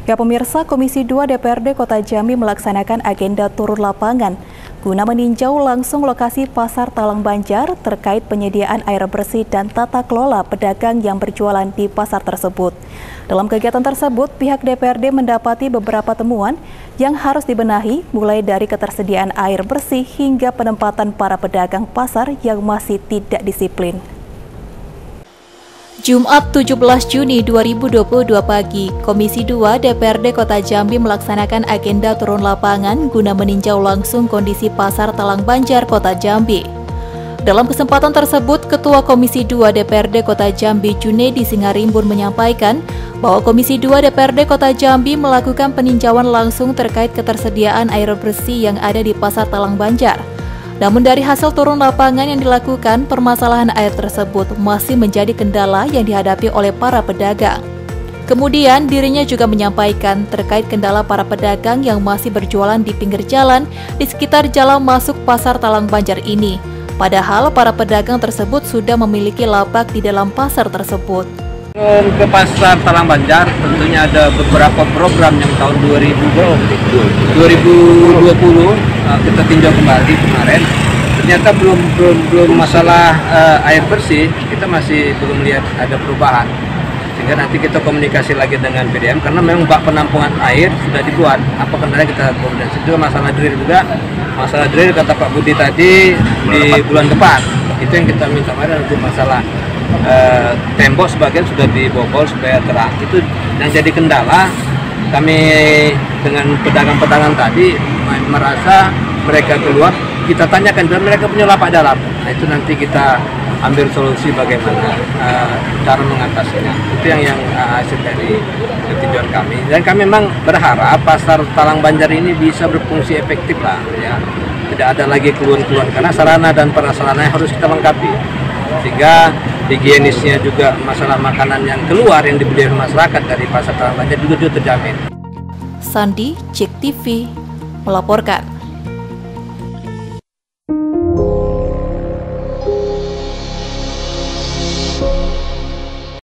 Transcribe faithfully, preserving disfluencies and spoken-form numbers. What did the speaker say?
Ya pemirsa, Komisi dua D P R D Kota Jambi melaksanakan agenda turun lapangan guna meninjau langsung lokasi Pasar Talang Banjar terkait penyediaan air bersih dan tata kelola pedagang yang berjualan di pasar tersebut. Dalam kegiatan tersebut, pihak D P R D mendapati beberapa temuan yang harus dibenahi, mulai dari ketersediaan air bersih hingga penempatan para pedagang pasar yang masih tidak disiplin. Jumat tujuh belas Juni dua ribu dua puluh dua pagi, Komisi dua D P R D Kota Jambi melaksanakan agenda turun lapangan guna meninjau langsung kondisi Pasar Talang Banjar, Kota Jambi. Dalam kesempatan tersebut, Ketua Komisi dua D P R D Kota Jambi Junedi Singarimbun menyampaikan bahwa Komisi dua D P R D Kota Jambi melakukan peninjauan langsung terkait ketersediaan air bersih yang ada di Pasar Talang Banjar. Namun dari hasil turun lapangan yang dilakukan, permasalahan air tersebut masih menjadi kendala yang dihadapi oleh para pedagang. Kemudian dirinya juga menyampaikan terkait kendala para pedagang yang masih berjualan di pinggir jalan di sekitar jalan masuk Pasar Talang Banjar ini. Padahal para pedagang tersebut sudah memiliki lapak di dalam pasar tersebut. Ke Pasar Talang Banjar tentunya ada beberapa program yang tahun dua ribu dua puluh kita tinjau kembali kemarin. Ternyata belum belum belum masalah uh, air bersih, kita masih belum lihat ada perubahan. Sehingga nanti kita komunikasi lagi dengan P D M karena memang bak penampungan air sudah dibuat. Apa kendala kita komunikasi juga masalah drill juga. Masalah drill kata Pak Budi tadi di bulan depan. Itu yang kita minta kemarin untuk masalah Uh, tembok sebagian sudah dibobol supaya terang. Itu yang jadi kendala. Kami dengan pedagang-pedagang tadi merasa mereka keluar, kita tanyakan dan mereka punya lapak dalam. Nah, itu nanti kita ambil solusi bagaimana uh, cara mengatasinya. Itu yang yang uh, hasil dari tinjauan kami. Dan kami memang berharap Pasar Talang Banjar ini bisa berfungsi efektif lah, ya. Tidak ada lagi keluhan-keluhan karena sarana dan prasarananya harus kita lengkapi. Sehingga higienisnya juga masalah makanan yang keluar yang dibeli oleh masyarakat dari Pasar Talang Banjar juga, juga terjamin. Sandi, Cek T V, melaporkan.